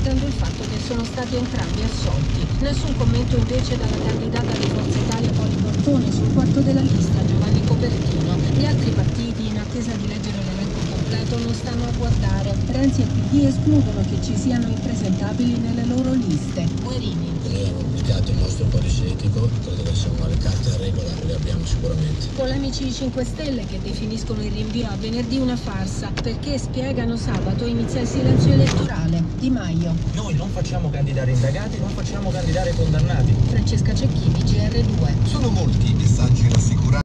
dimenticando il fatto che sono stati entrambi assolti. Nessun commento invece dalla candidata di Forza Italia Poli Bortone sul quarto della lista, Giovanni Copertino. Gli altri partiti, in attesa di leggere l'elenco completo, non stanno a guardare. Renzi e PD escludono che ci siano impresentabili nelle loro liste. Guerini. Noi abbiamo applicato il nostro codice etico, credo che siamo alle carte a regola, le abbiamo sicuramente. Polemici 5 Stelle che definiscono il rinvio a venerdì una farsa, perché spiegano sabato inizia il silenzio elettorale. Di Maio. Noi non facciamo candidare indagati, non facciamo candidare condannati. Francesca Cecchini, GR2. Sono molti i messaggi rassicuranti